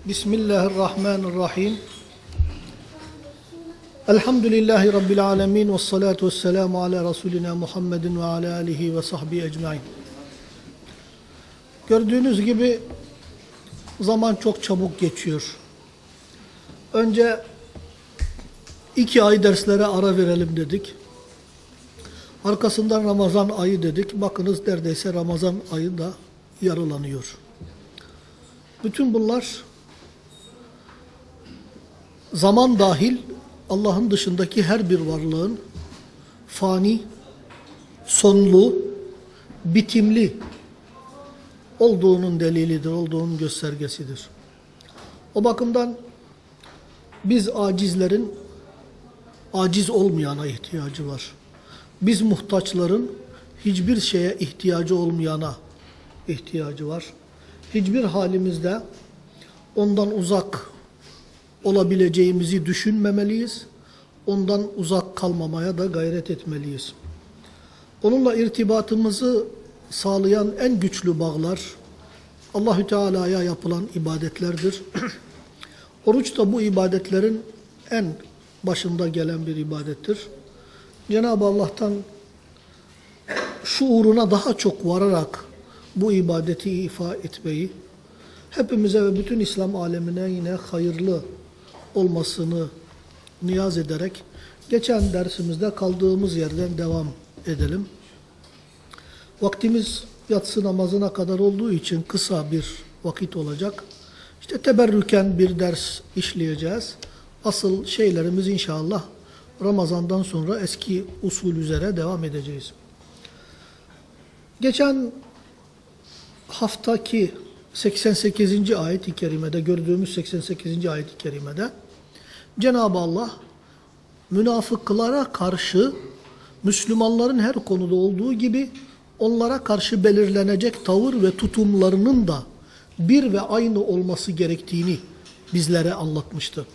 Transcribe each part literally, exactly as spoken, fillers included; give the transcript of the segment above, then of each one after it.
Bismillahirrahmanirrahim. Elhamdülillahi Rabbil alemin ve salatu ve selamu ala Resulina Muhammedin ve ala alihi ve sahbihi ecmain. Gördüğünüz gibi zaman çok çabuk geçiyor. Önce iki ay derslere ara verelim dedik. Arkasından Ramazan ayı dedik. Bakınız neredeyse Ramazan ayı da yarılanıyor. Bütün bunlar zaman dahil Allah'ın dışındaki her bir varlığın fani, sonlu, bitimli olduğunun delilidir, olduğunun göstergesidir. O bakımdan biz acizlerin aciz olmayana ihtiyacı var. Biz muhtaçların hiçbir şeye ihtiyacı olmayana ihtiyacı var. Hiçbir halimizde ondan uzak olabileceğimizi düşünmemeliyiz. Ondan uzak kalmamaya da gayret etmeliyiz. Onunla irtibatımızı sağlayan en güçlü bağlar Allahü Teala'ya yapılan ibadetlerdir. Oruç da bu ibadetlerin en başında gelen bir ibadettir. Cenab-ı Allah'tan şuuruna daha çok vararak bu ibadeti ifa etmeyi, hepimize ve bütün İslam alemine yine hayırlı olmasını niyaz ederek geçen dersimizde kaldığımız yerden devam edelim. Vaktimiz yatsı namazına kadar olduğu için kısa bir vakit olacak. İşte teberrüken bir ders işleyeceğiz. Asıl şeylerimiz inşallah Ramazan'dan sonra eski usul üzere devam edeceğiz. Geçen haftaki seksen sekizinci ayet-i kerimede, gördüğümüz seksen sekizinci ayet-i kerimede Cenab-ı Allah münafıklara karşı Müslümanların her konuda olduğu gibi onlara karşı belirlenecek tavır ve tutumlarının da bir ve aynı olması gerektiğini bizlere anlatmıştı.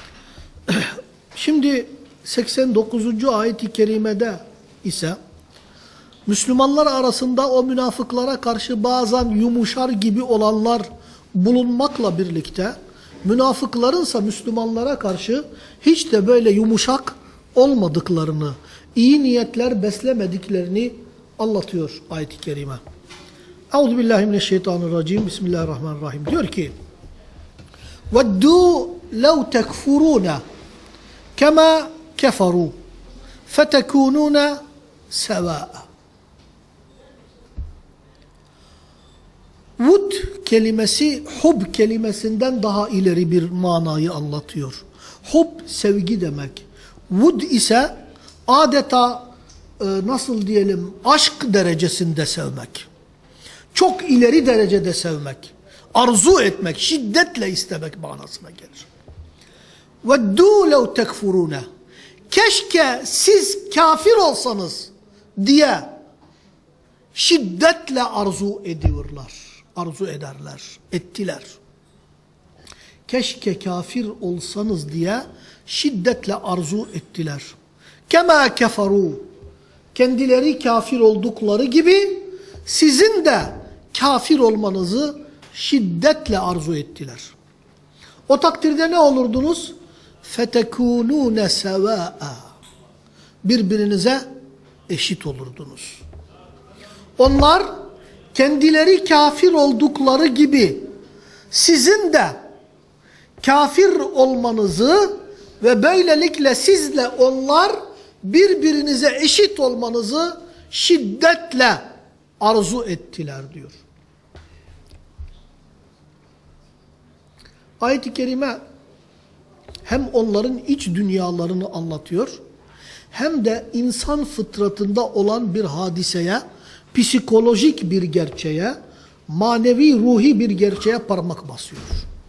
Şimdi seksen dokuzuncu ayet-i kerimede ise Müslümanlar arasında o münafıklara karşı bazen yumuşar gibi olanlar bulunmakla birlikte münafıklarınsa Müslümanlara karşı hiç de böyle yumuşak olmadıklarını, iyi niyetler beslemediklerini anlatıyor ayet-i kerime. Euzubillahimineşşeytanirracim. Bismillahirrahmanirrahim. Diyor ki: وَدُّوا لَوْ تَكْفُرُونَ كَمَا كَفَرُوا فَتَكُونُونَ سَوَاءً. Vud kelimesi hub kelimesinden daha ileri bir manayı anlatıyor. Hub sevgi demek. Vud ise adeta e, nasıl diyelim aşk derecesinde sevmek. Çok ileri derecede sevmek. Arzu etmek, şiddetle istemek manasına gelir. وَدُّوا لَوْ تَكْفُرُونَ. Keşke siz kafir olsanız diye şiddetle arzu ediyorlar. Arzu ederler, ettiler. Keşke kafir olsanız diye şiddetle arzu ettiler. Kema keferu. Kendileri kafir oldukları gibi sizin de kafir olmanızı şiddetle arzu ettiler. O takdirde ne olurdunuz? فَتَكُونُونَ سَوَاءً. Birbirinize eşit olurdunuz. Onlar kendileri kafir oldukları gibi sizin de kafir olmanızı ve böylelikle sizle onlar birbirinize eşit olmanızı şiddetle arzu ettiler diyor. Ayet-i kerime hem onların iç dünyalarını anlatıyor, hem de insan fıtratında olan bir hadiseye, psikolojik bir gerçeğe, manevi, ruhi bir gerçeğe parmak basıyor.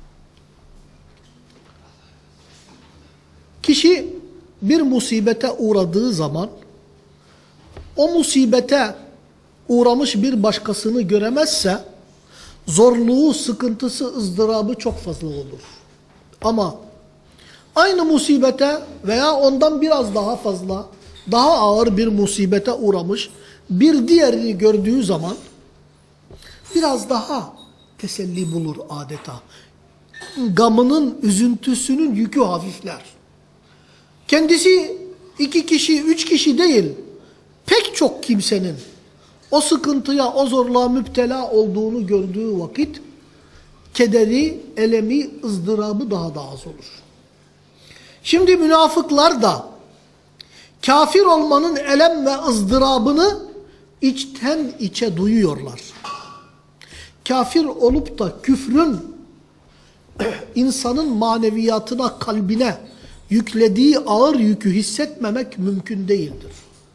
Kişi bir musibete uğradığı zaman, o musibete uğramış bir başkasını göremezse, zorluğu, sıkıntısı, ızdırabı çok fazla olur. Ama aynı musibete veya ondan biraz daha fazla, daha ağır bir musibete uğramış bir diğerini gördüğü zaman biraz daha teselli bulur adeta. gamının, üzüntüsünün yükü hafifler. Kendisi iki kişi, üç kişi değil, pek çok kimsenin o sıkıntıya, o zorluğa müptela olduğunu gördüğü vakit kederi, elemi, ızdırabı daha da az olur. Şimdi münafıklar da kafir olmanın elem ve ızdırabını içten içe duyuyorlar. Kafir olup da küfrün insanın maneviyatına, kalbine yüklediği ağır yükü hissetmemek mümkün değildir.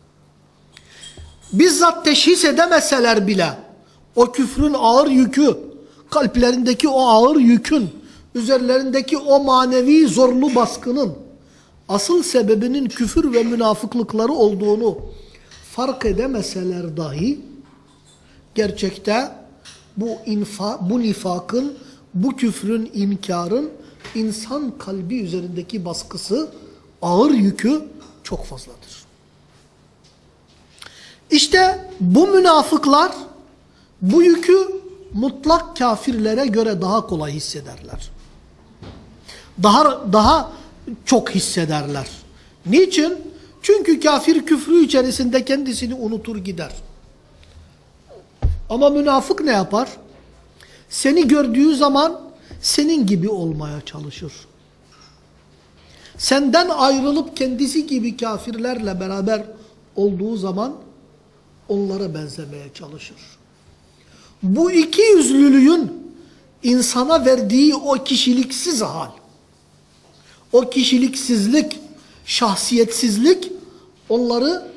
Bizzat teşhis edemeseler bile o küfrün ağır yükü, kalplerindeki o ağır yükün, üzerlerindeki o manevi zorlu baskının asıl sebebinin küfür ve münafıklıkları olduğunu fark edemeseler dahi gerçekte bu infa, bu nifakın, bu küfrün, inkarın insan kalbi üzerindeki baskısı, ağır yükü çok fazladır. İşte bu münafıklar bu yükü mutlak kafirlere göre daha kolay hissederler. Daha daha çok hissederler. Niçin? Çünkü kafir küfrü içerisinde kendisini unutur gider. Ama münafık ne yapar? Seni gördüğü zaman senin gibi olmaya çalışır. Senden ayrılıp kendisi gibi kafirlerle beraber olduğu zaman onlara benzemeye çalışır. Bu iki yüzlülüğün insana verdiği o kişiliksiz hal, o kişiliksizlik, şahsiyetsizlik onları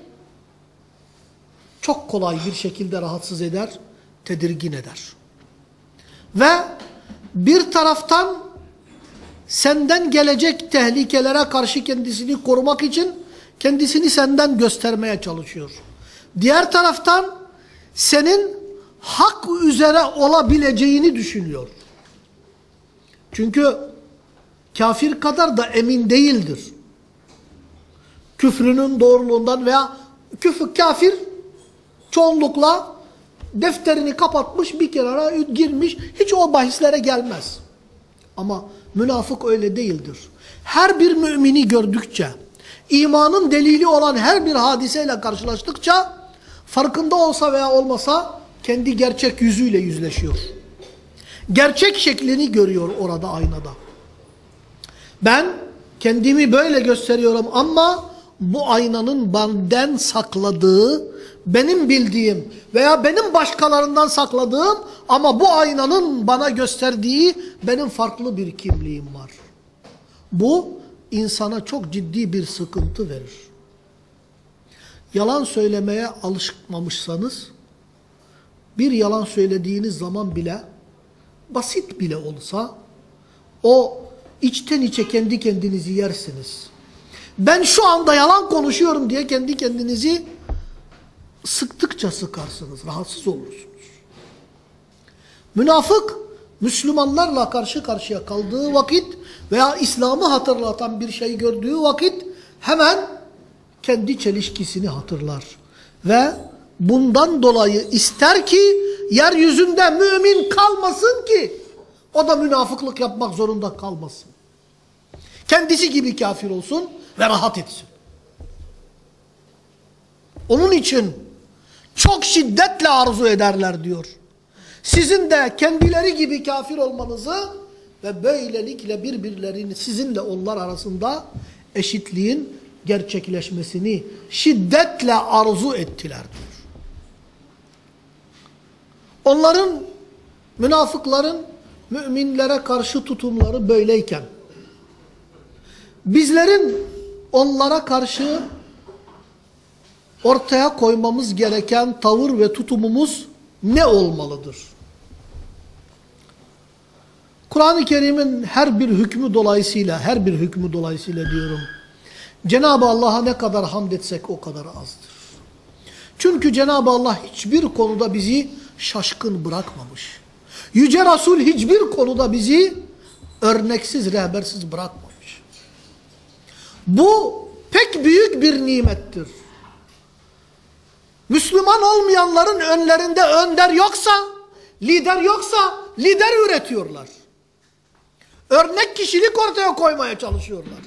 çok kolay bir şekilde rahatsız eder, tedirgin eder. Ve bir taraftan senden gelecek tehlikelere karşı kendisini korumak için kendisini senden göstermeye çalışıyor. Diğer taraftan senin hak üzere olabileceğini düşünüyor. Çünkü kafir kadar da emin değildir. Küfrünün doğruluğundan veya küfür, kafir çoğunlukla defterini kapatmış, bir kenara girmiş, hiç o bahislere gelmez. Ama münafık öyle değildir. Her bir mümini gördükçe, imanın delili olan her bir hadiseyle karşılaştıkça, farkında olsa veya olmasa kendi gerçek yüzüyle yüzleşiyor. Gerçek şeklini görüyor orada aynada. Ben kendimi böyle gösteriyorum ama bu aynanın benden sakladığı, benim bildiğim veya benim başkalarından sakladığım ama bu aynanın bana gösterdiği benim farklı bir kimliğim var. Bu insana çok ciddi bir sıkıntı verir. Yalan söylemeye alışmamışsanız, bir yalan söylediğiniz zaman bile, basit bile olsa, o içten içe kendi kendinizi yersiniz. Ben şu anda yalan konuşuyorum diye kendi kendinizi sıktıkça sıkarsınız, rahatsız olursunuz. Münafık, Müslümanlarla karşı karşıya kaldığı vakit veya İslam'ı hatırlatan bir şey gördüğü vakit hemen kendi çelişkisini hatırlar. Ve bundan dolayı ister ki yeryüzünde mümin kalmasın ki o da münafıklık yapmak zorunda kalmasın. Kendisi gibi kafir olsun ve rahat etsin. Onun için çok şiddetle arzu ederler diyor. Sizin de kendileri gibi kafir olmanızı ve böylelikle birbirlerini sizinle onlar arasında eşitliğin gerçekleşmesini şiddetle arzu ettiler diyor. Onların, münafıkların müminlere karşı tutumları böyleyken, bizlerin onlara karşı ortaya koymamız gereken tavır ve tutumumuz ne olmalıdır? Kur'an-ı Kerim'in her bir hükmü dolayısıyla, her bir hükmü dolayısıyla diyorum, Cenab-ı Allah'a ne kadar hamd etsek o kadar azdır. Çünkü Cenab-ı Allah hiçbir konuda bizi şaşkın bırakmamış. Yüce Resul hiçbir konuda bizi örneksiz, rehbersiz bırakmamış. Bu pek büyük bir nimettir. Müslüman olmayanların önlerinde önder yoksa, lider yoksa lider üretiyorlar. Örnek kişilik ortaya koymaya çalışıyorlar.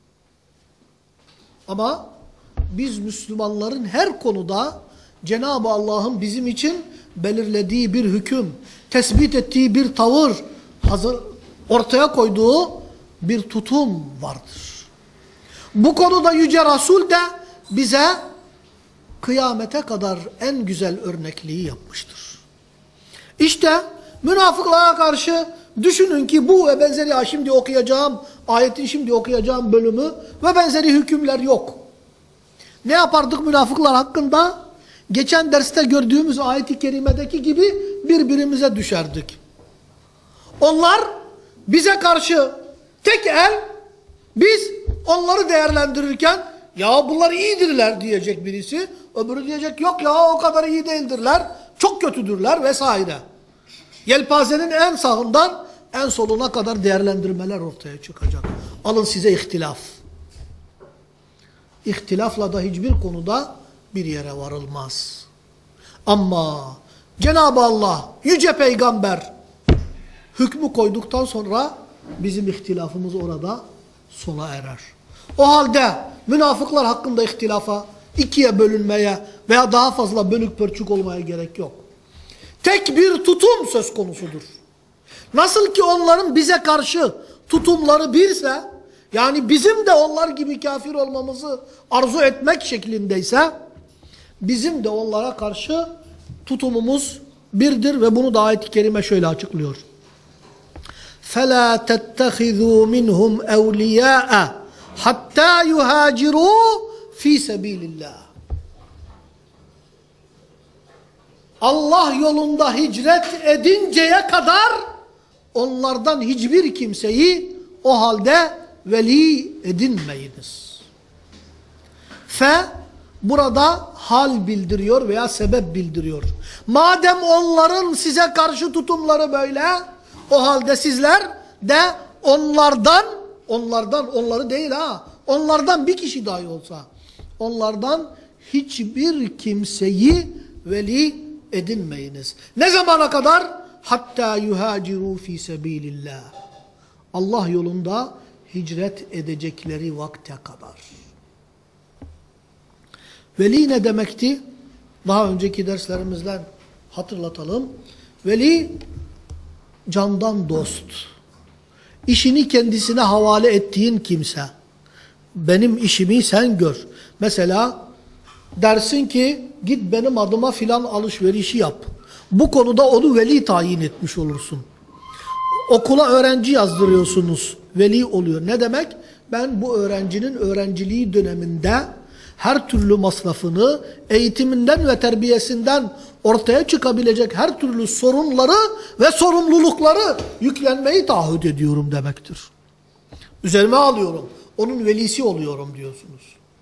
Ama biz Müslümanların her konuda Cenab-ı Allah'ın bizim için belirlediği bir hüküm, tespit ettiği bir tavır, hazır, ortaya koyduğu bir tutum vardır. Bu konuda Yüce Resul de bize kıyamete kadar en güzel örnekliği yapmıştır. İşte münafıklara karşı düşünün ki bu ve benzeri şimdi okuyacağım, ayetin şimdi okuyacağım bölümü ve benzeri hükümler yok. Ne yapardık münafıklar hakkında? Geçen derste gördüğümüz ayet-i kerimedeki gibi birbirimize düşerdik. Onlar bize karşı tek el, biz onları değerlendirirken ya bunlar iyidirler diyecek birisi. Öbürü diyecek yok ya o kadar iyi değildirler, çok kötüdürler vesaire. Yelpazenin en sağından en soluna kadar değerlendirmeler ortaya çıkacak. Alın size ihtilaf. İhtilafla da hiçbir konuda bir yere varılmaz. Ama Cenab-ı Allah, Yüce Peygamber hükmü koyduktan sonra bizim ihtilafımız orada sona erer. O halde münafıklar hakkında ihtilafa, ikiye bölünmeye veya daha fazla bölük pörçük olmaya gerek yok. Tek bir tutum söz konusudur. Nasıl ki onların bize karşı tutumları birse, yani bizim de onlar gibi kafir olmamızı arzu etmek şeklindeyse, bizim de onlara karşı tutumumuz birdir ve bunu da ayet-i kerime şöyle açıklıyor. فَلَا تَتَّخِذُوا مِنْهُمْ اَوْلِيَاءَ حَتَّى يُهَاجِرُوا ف۪ي سَب۪يلِ اللّٰهِ Allah yolunda hicret edinceye kadar onlardan hiçbir kimseyi o halde veli edinmeyiniz. Fe burada hal bildiriyor veya sebep bildiriyor. Madem onların size karşı tutumları böyle, o halde sizler de onlardan, onlardan onları değil ha, onlardan bir kişi dahi olsa, onlardan hiçbir kimseyi veli edinmeyiniz. Ne zamana kadar? Hatta yuhaciru fi sebilillah. Allah yolunda hicret edecekleri vakte kadar. Veli ne demekti? Daha önceki derslerimizden hatırlatalım. Veli candan dost. İşini kendisine havale ettiğin kimse. Benim işimi sen gör. Mesela dersin ki git benim adıma filan alışverişi yap. Bu konuda onu veli tayin etmiş olursun. Okula öğrenci yazdırıyorsunuz. Veli oluyor. Ne demek? Ben bu öğrencinin öğrenciliği döneminde her türlü masrafını, eğitiminden ve terbiyesinden ortaya çıkabilecek her türlü sorunları ve sorumlulukları yüklenmeyi taahhüt ediyorum demektir. Üzerime alıyorum. Onun velisi oluyorum diyorsunuz.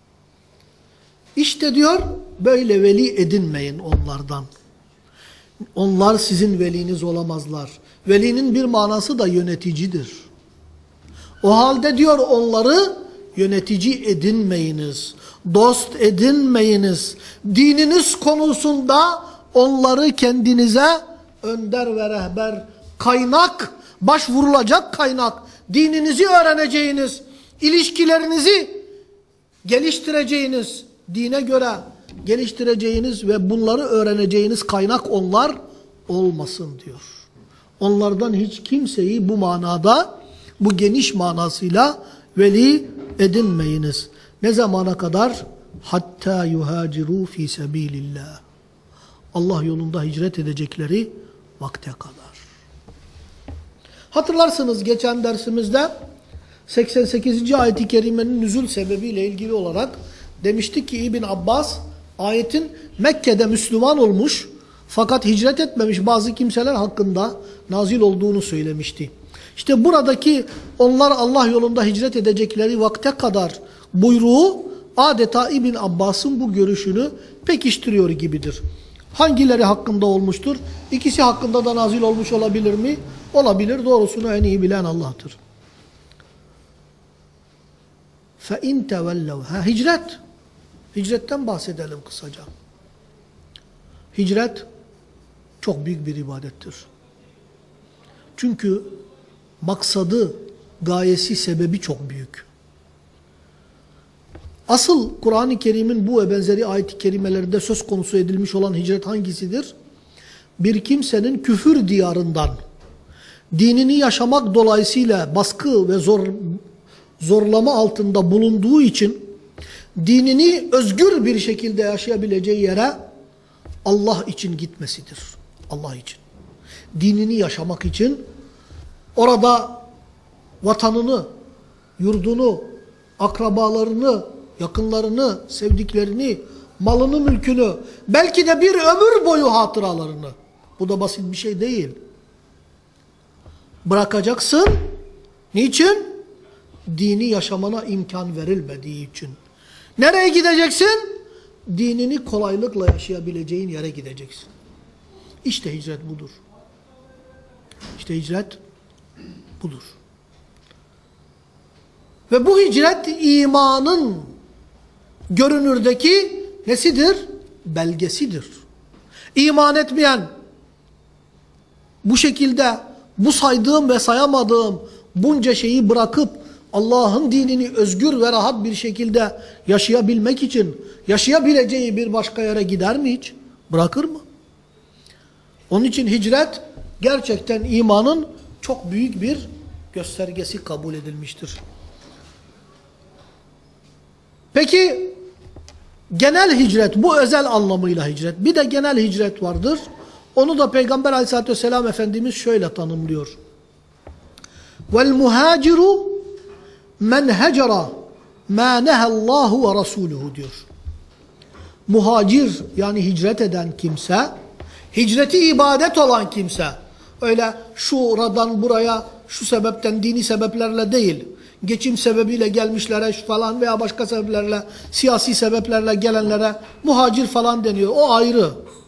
İşte diyor böyle veli edinmeyin onlardan. Onlar sizin veliniz olamazlar. Velinin bir manası da yöneticidir. O halde diyor onları yönetici edinmeyiniz. Dost edinmeyiniz. Dininiz konusunda onları kendinize önder ve rehber, kaynak, başvurulacak kaynak, dininizi öğreneceğiniz, ilişkilerinizi geliştireceğiniz, dine göre geliştireceğiniz ve bunları öğreneceğiniz kaynak onlar olmasın diyor. Onlardan hiç kimseyi bu manada, bu geniş manasıyla veli edinmeyiniz. Ne zamana kadar? Hatta yuhaciru fi sebilillah. Allah yolunda hicret edecekleri vakte kadar. Hatırlarsınız geçen dersimizde seksen sekizinci ayet-i kerimenin nüzul sebebiyle ilgili olarak demiştik ki İbn Abbas ayetin Mekke'de Müslüman olmuş fakat hicret etmemiş bazı kimseler hakkında nazil olduğunu söylemişti. İşte buradaki onlar Allah yolunda hicret edecekleri vakte kadar buyruğu adeta İbn Abbas'ın bu görüşünü pekiştiriyor gibidir. Hangileri hakkında olmuştur? İkisi hakkında da nazil olmuş olabilir mi? Olabilir. Doğrusunu en iyi bilen Allah'tır. فَاِنْ تَوَلَّوْا Ha hicret. Hicretten bahsedelim kısaca. Hicret çok büyük bir ibadettir. Çünkü maksadı gayesi, sebebi çok büyük. Asıl Kur'an-ı Kerim'in bu ve benzeri ayet-i kerimelerinde söz konusu edilmiş olan hicret hangisidir? Bir kimsenin küfür diyarından dinini yaşamak dolayısıyla baskı ve zor, zorlama altında bulunduğu için dinini özgür bir şekilde yaşayabileceği yere Allah için gitmesidir. Allah için. Dinini yaşamak için orada vatanını, yurdunu, akrabalarını, yakınlarını, sevdiklerini, malını, mülkünü, belki de bir ömür boyu hatıralarını, bu da basit bir şey değil, bırakacaksın. Niçin? Dini yaşamana imkan verilmediği için. Nereye gideceksin? Dinini kolaylıkla yaşayabileceğin yere gideceksin. İşte hicret budur. İşte hicret budur. Ve bu hicret imanın görünürdeki nesidir? Belgesidir. İman etmeyen, bu şekilde bu saydığım ve sayamadığım bunca şeyi bırakıp Allah'ın dinini özgür ve rahat bir şekilde yaşayabilmek için yaşayabileceği bir başka yere gider mi hiç? Bırakır mı? Onun için hicret gerçekten imanın çok büyük bir göstergesi kabul edilmiştir. Peki genel hicret, bu özel anlamıyla hicret. Bir de genel hicret vardır. Onu da Peygamber Aleyhisselatü Vesselam Efendimiz şöyle tanımlıyor. Vel muhaciru men hecera ma nehallahu ve rasuluhu diyor. Muhacir, yani hicret eden kimse, hicreti ibadet olan kimse, öyle şuradan buraya şu sebepten, dini sebeplerle değil, geçim sebebiyle gelmişlere falan veya başka sebeplerle, siyasi sebeplerle gelenlere muhacir falan deniyor. O ayrı.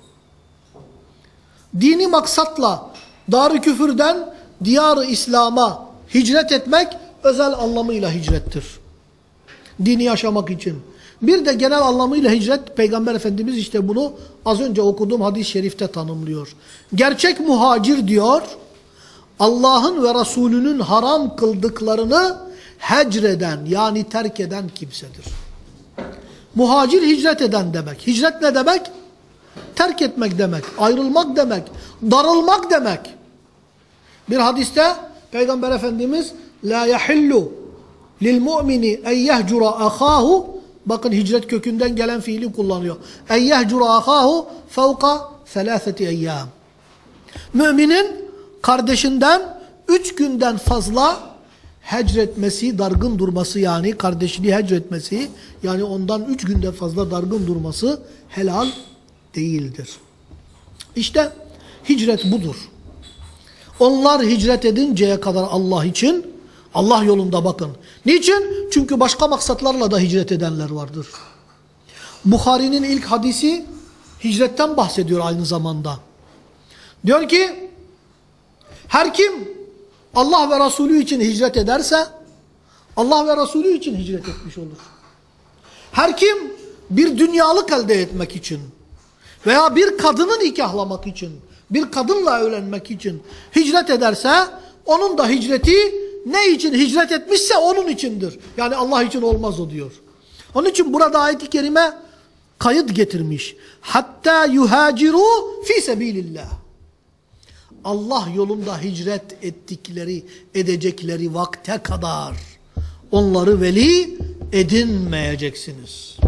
Dini maksatla dar-ı küfürden diyar-ı İslam'a hicret etmek özel anlamıyla hicrettir. Dini yaşamak için. Bir de genel anlamıyla hicret, Peygamber Efendimiz işte bunu az önce okuduğum hadis-i şerifte tanımlıyor. Gerçek muhacir diyor, Allah'ın ve Resulünün haram kıldıklarını hecreden, yani terk eden kimsedir. Muhacir hicret eden demek. Hicret ne demek? Terk etmek demek, ayrılmak demek, darılmak demek. Bir hadiste Peygamber Efendimiz la yahillu lil mu'mini en yehcura ahahu, bakın hicret kökünden gelen fiili kullanıyor. En yehcura ahahu fevka selaseti eyyam. Müminin kardeşinden üç günden fazla hecretmesi, dargın durması, yani kardeşini hecretmesi, yani ondan üç günden fazla dargın durması helal değildir. İşte hicret budur. Onlar hicret edinceye kadar Allah için, Allah yolunda bakın. Niçin? Çünkü başka maksatlarla da hicret edenler vardır. Bukhari'nin ilk hadisi hicretten bahsediyor aynı zamanda. Diyor ki, her kim Allah ve Resulü için hicret ederse, Allah ve Resulü için hicret etmiş olur. Her kim bir dünyalık elde etmek için veya bir kadını nikahlamak için, bir kadınla evlenmek için hicret ederse, onun da hicreti ne için hicret etmişse onun içindir. Yani Allah için olmaz o diyor. Onun için burada ayet-i kerime kayıt getirmiş. Hatta yuhaciru fi sebilillah. Allah yolunda hicret ettikleri, edecekleri vakte kadar onları veli edinmeyeceksiniz.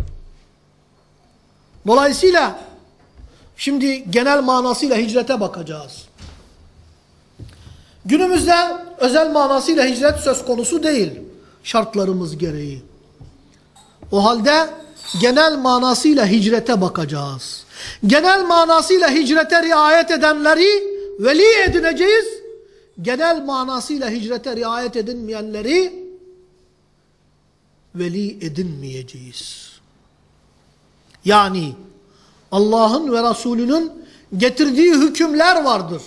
Dolayısıyla şimdi genel manasıyla hicrete bakacağız. Günümüzde özel manasıyla hicret söz konusu değil, şartlarımız gereği. O halde genel manasıyla hicrete bakacağız. Genel manasıyla hicrete riayet edenleri veli edineceğiz. Genel manasıyla hicrete riayet edinmeyenleri veli edinmeyeceğiz. Yani Allah'ın ve Resulünün getirdiği hükümler vardır.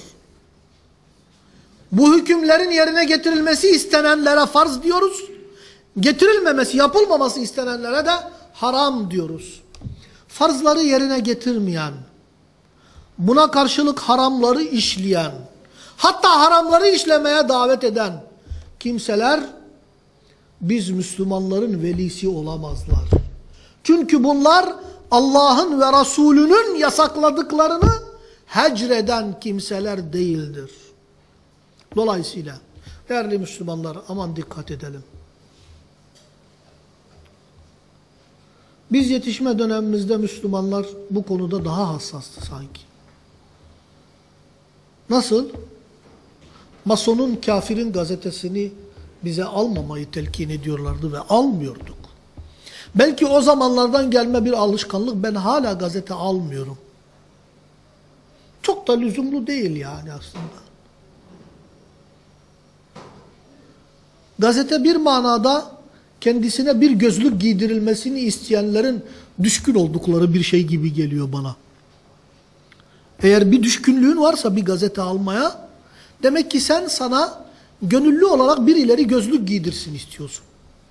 Bu hükümlerin yerine getirilmesi istenenlere farz diyoruz. Getirilmemesi, yapılmaması istenenlere de haram diyoruz. Farzları yerine getirmeyen, buna karşılık haramları işleyen, hatta haramları işlemeye davet eden kimseler biz Müslümanların velisi olamazlar. Çünkü bunlar Allah'ın ve Resulünün yasakladıklarını hecreden kimseler değildir. Dolayısıyla değerli Müslümanlar, aman dikkat edelim. Biz yetişme dönemimizde Müslümanlar bu konuda daha hassastı sanki. Nasıl? Masonun, kafirin gazetesini bize almamayı telkin ediyorlardı ve almıyorduk. Belki o zamanlardan gelme bir alışkanlık, ben hala gazete almıyorum. Çok da lüzumlu değil yani aslında. Gazete bir manada kendisine bir gözlük giydirilmesini isteyenlerin düşkün oldukları bir şey gibi geliyor bana. Eğer bir düşkünlüğün varsa bir gazete almaya, demek ki sen sana gönüllü olarak birileri gözlük giydirsin istiyorsun.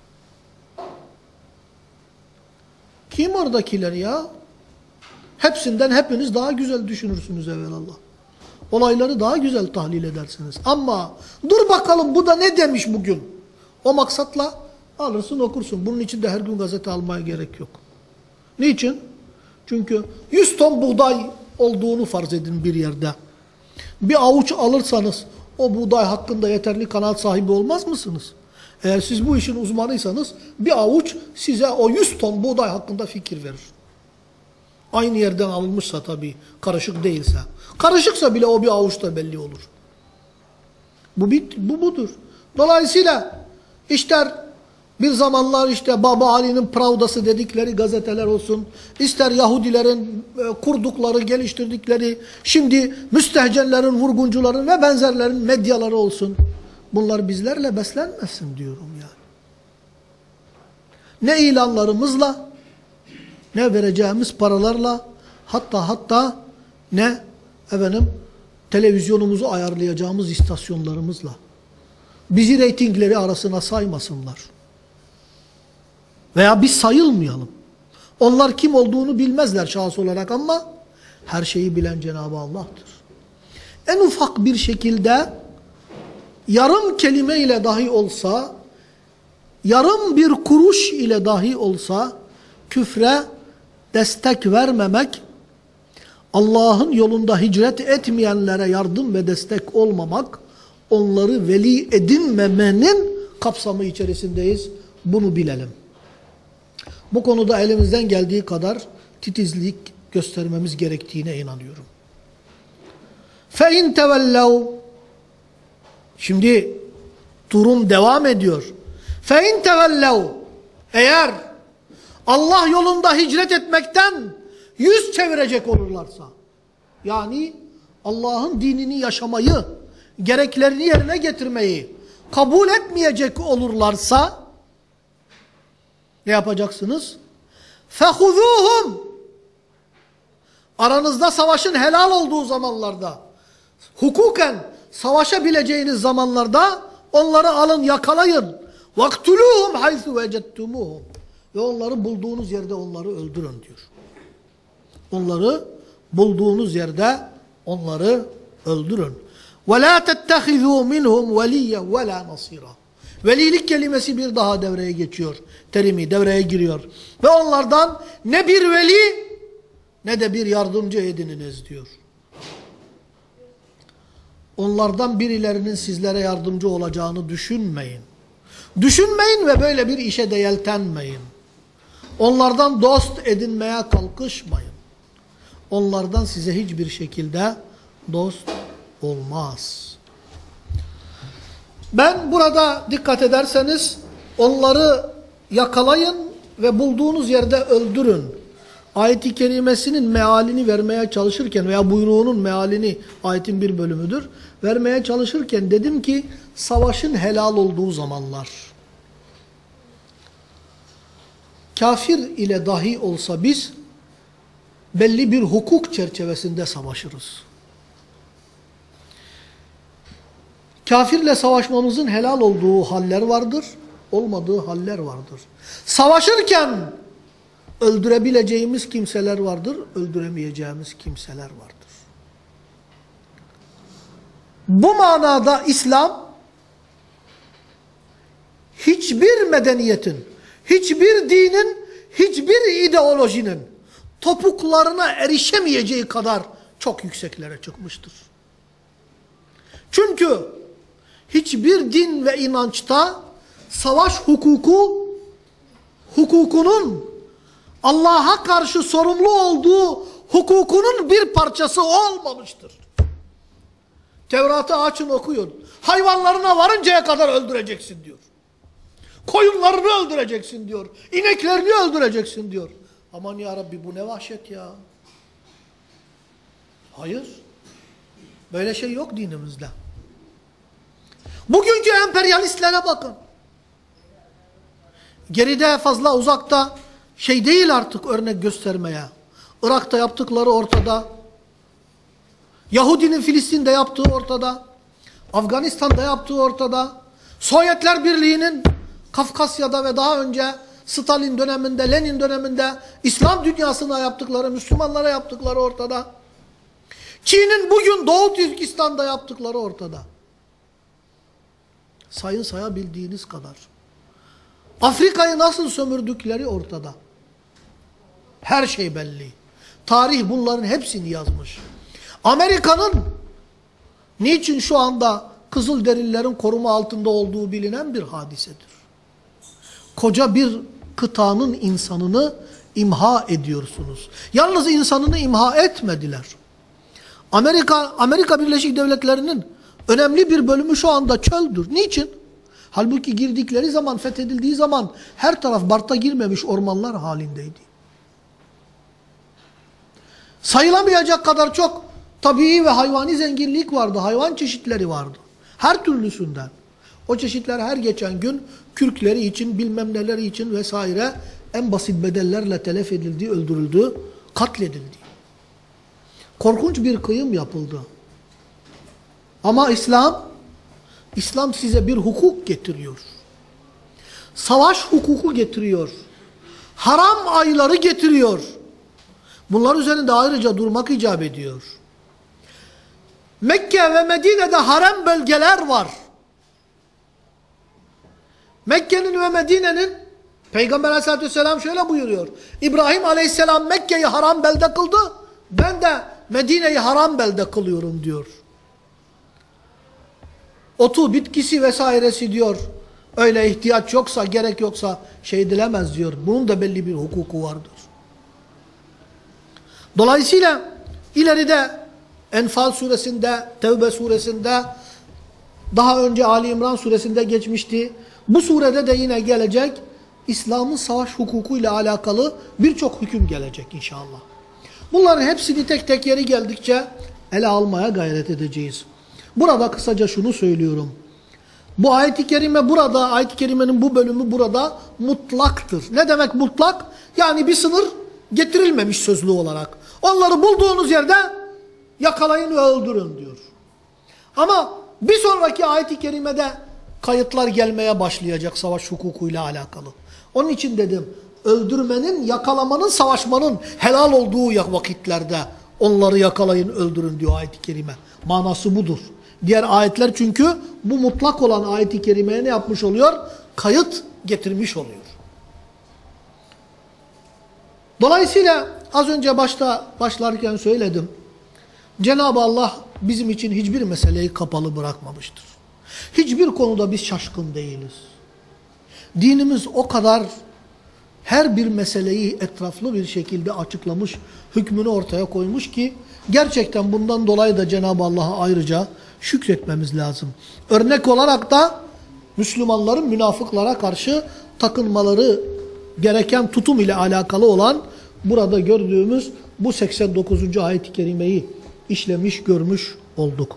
Kim oradakiler ya? Hepsinden hepiniz daha güzel düşünürsünüz evvelallah. Olayları daha güzel tahlil edersiniz. Ama dur bakalım bu da ne demiş bugün? O maksatla alırsın okursun. Bunun için de her gün gazete almaya gerek yok. Niçin? Çünkü yüz ton buğday olduğunu farz edin bir yerde. Bir avuç alırsanız o buğday hakkında yeterli kanaat sahibi olmaz mısınız? Eğer siz bu işin uzmanıysanız bir avuç size o yüz ton buğday hakkında fikir verir. Aynı yerden alınmışsa tabii, karışık değilse. Karışıksa bile o bir avuçta belli olur. Bu, bir, bu budur. Dolayısıyla ister bir zamanlar işte Baba Ali'nin Pravdası dedikleri gazeteler olsun, ister Yahudilerin kurdukları, geliştirdikleri, şimdi müstehcenlerin, vurguncuların ve benzerlerin medyaları olsun. Bunlar bizlerle beslenmesin diyorum yani. Ne ilanlarımızla, ne vereceğimiz paralarla, hatta hatta ne efendim televizyonumuzu ayarlayacağımız istasyonlarımızla. Bizi reytingleri arasına saymasınlar. Veya biz sayılmayalım. Onlar kim olduğunu bilmezler şahıs olarak ama her şeyi bilen Cenab-ı Allah'tır. En ufak bir şekilde yarım kelime ile dahi olsa, yarım bir kuruş ile dahi olsa küfre destek vermemek, Allah'ın yolunda hicret etmeyenlere yardım ve destek olmamak, onları veli edinmemenin kapsamı içerisindeyiz. Bunu bilelim. Bu konuda elimizden geldiği kadar titizlik göstermemiz gerektiğine inanıyorum. فَاِنْ تَوَلَّوْا Şimdi durum devam ediyor. فَاِنْ تَوَلَّوْا Eğer Allah yolunda hicret etmekten yüz çevirecek olurlarsa, yani Allah'ın dinini yaşamayı, gereklerini yerine getirmeyi kabul etmeyecek olurlarsa, ne yapacaksınız? فَخُذُوهُمْ Aranızda savaşın helal olduğu zamanlarda, hukuken savaşabileceğiniz zamanlarda onları alın, yakalayın. وَاقْتُلُوهُمْ حَيْثُ وَجَدْتُمُوهُمْ Ve onları bulduğunuz yerde onları öldürün diyor. Onları bulduğunuz yerde onları öldürün. وَلَا تَتَّخِذُوا مِنْهُمْ وَلِيًّا وَلَا نَصِيرًا Velilik kelimesi bir daha devreye geçiyor. Terimi devreye giriyor. Ve onlardan ne bir veli ne de bir yardımcı edininiz diyor. Onlardan birilerinin sizlere yardımcı olacağını düşünmeyin. Düşünmeyin ve böyle bir işe de yeltenmeyin. Onlardan dost edinmeye kalkışmayın. Onlardan size hiçbir şekilde dost olmaz. Ben burada dikkat ederseniz onları yakalayın ve bulduğunuz yerde öldürün. Ayet-i kerimesinin mealini vermeye çalışırken veya buyruğunun mealini, ayetin bir bölümüdür, vermeye çalışırken dedim ki savaşın helal olduğu zamanlar. Kafir ile dahi olsa biz belli bir hukuk çerçevesinde savaşırız. Kafirle savaşmamızın helal olduğu haller vardır, olmadığı haller vardır. Savaşırken öldürebileceğimiz kimseler vardır, öldüremeyeceğimiz kimseler vardır. Bu manada İslam hiçbir medeniyetin, hiçbir dinin, hiçbir ideolojinin topuklarına erişemeyeceği kadar çok yükseklere çıkmıştır. Çünkü hiçbir din ve inançta savaş hukuku, hukukunun Allah'a karşı sorumlu olduğu hukukunun bir parçası olmamıştır. Tevrat'ı açın okuyun. Hayvanlarına varıncaya kadar öldüreceksin diyor. Koyunlarını öldüreceksin diyor. İneklerini öldüreceksin diyor. Aman ya Rabbi, bu ne vahşet ya. Hayır. Böyle şey yok dinimizde. Bugünkü emperyalistlere bakın. Geride, fazla uzakta şey değil artık örnek göstermeye. Irak'ta yaptıkları ortada. Yahudinin Filistin'de yaptığı ortada. Afganistan'da yaptığı ortada. Sovyetler Birliği'nin Kafkasya'da ve daha önce Stalin döneminde, Lenin döneminde İslam dünyasına yaptıkları, Müslümanlara yaptıkları ortada. Çin'in bugün Doğu Türkistan'da yaptıkları ortada. Sayın sayabildiğiniz kadar. Afrika'yı nasıl sömürdükleri ortada. Her şey belli. Tarih bunların hepsini yazmış. Amerika'nın niçin şu anda Kızılderililerin koruma altında olduğu bilinen bir hadisedir. Koca bir kıtanın insanını imha ediyorsunuz. Yalnız insanını imha etmediler. Amerika, Amerika Birleşik Devletleri'nin önemli bir bölümü şu anda çöldür. Niçin? Halbuki girdikleri zaman, fethedildiği zaman her taraf barta girmemiş ormanlar halindeydi. Sayılamayacak kadar çok tabii ve hayvani zenginlik vardı. Hayvan çeşitleri vardı. Her türlüsünden. O çeşitler her geçen gün kürkleri için, bilmem neleri için vesaire en basit bedellerle telef edildi, öldürüldü, katledildi. Korkunç bir kıyım yapıldı. Ama İslam, İslam size bir hukuk getiriyor. Savaş hukuku getiriyor. Haram ayları getiriyor. Bunlar üzerinde ayrıca durmak icap ediyor. Mekke ve Medine'de harem bölgeler var. Mekke'nin ve Medine'nin Peygamber Aleyhisselatü Vesselam şöyle buyuruyor. İbrahim Aleyhisselam Mekke'yi haram belde kıldı. Ben de Medine'yi haram belde kılıyorum diyor. Otu, bitkisi vesairesi diyor. Öyle ihtiyaç yoksa, gerek yoksa şey edilemez diyor. Bunun da belli bir hukuku vardır. Dolayısıyla ileride Enfal suresinde, Tevbe suresinde, daha önce Ali İmran suresinde geçmişti. Bu surede de yine gelecek İslam'ın savaş hukukuyla alakalı birçok hüküm gelecek inşallah. Bunların hepsini tek tek yeri geldikçe ele almaya gayret edeceğiz. Burada kısaca şunu söylüyorum. Bu ayet-i kerime burada, ayet-i kerimenin bu bölümü burada mutlaktır. Ne demek mutlak? Yani bir sınır getirilmemiş sözlü olarak. Onları bulduğunuz yerde yakalayın ve öldürün diyor. Ama bir sonraki ayet-i kerimede kayıtlar gelmeye başlayacak savaş hukukuyla alakalı. Onun için dedim, öldürmenin, yakalamanın, savaşmanın helal olduğu vakitlerde onları yakalayın, öldürün diyor ayet-i kerime. Manası budur. Diğer ayetler çünkü bu mutlak olan ayet-i kerimeye ne yapmış oluyor? Kayıt getirmiş oluyor. Dolayısıyla az önce başta başlarken söyledim. Cenab-ı Allah bizim için hiçbir meseleyi kapalı bırakmamıştır. Hiçbir konuda biz şaşkın değiliz. Dinimiz o kadar her bir meseleyi etraflı bir şekilde açıklamış, hükmünü ortaya koymuş ki gerçekten bundan dolayı da Cenab-ı Allah'a ayrıca şükretmemiz lazım. Örnek olarak da Müslümanların münafıklara karşı takınmaları gereken tutum ile alakalı olan burada gördüğümüz bu seksen dokuzuncu ayet-i kerimeyi işlemiş, görmüş olduk.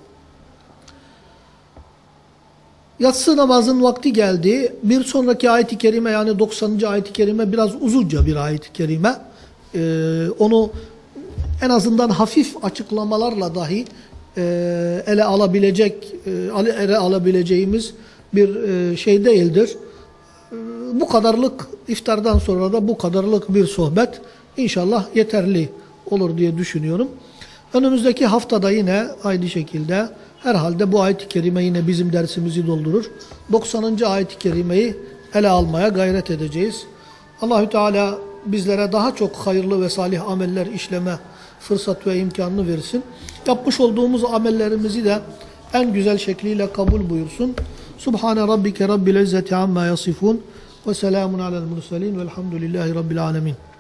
Yatsı namazın vakti geldi. Bir sonraki ayet-i kerime yani doksanıncı ayet-i kerime biraz uzunca bir ayet-i kerime. Ee, onu en azından hafif açıklamalarla dahi e, ele alabilecek, e, ele alabileceğimiz bir e, şey değildir. E, bu kadarlık iftardan sonra da bu kadarlık bir sohbet inşallah yeterli olur diye düşünüyorum. Önümüzdeki haftada yine aynı şekilde herhalde bu ayet-i kerime yine bizim dersimizi doldurur. doksanıncı ayet-i kerimeyi ele almaya gayret edeceğiz. Allahü Teala bizlere daha çok hayırlı ve salih ameller işleme fırsat ve imkanını versin. Yapmış olduğumuz amellerimizi de en güzel şekliyle kabul buyursun. Subhane rabbike rabbil izzeti amma yasifun ve selamun alel murselin velhamdülillahi rabbil alemin.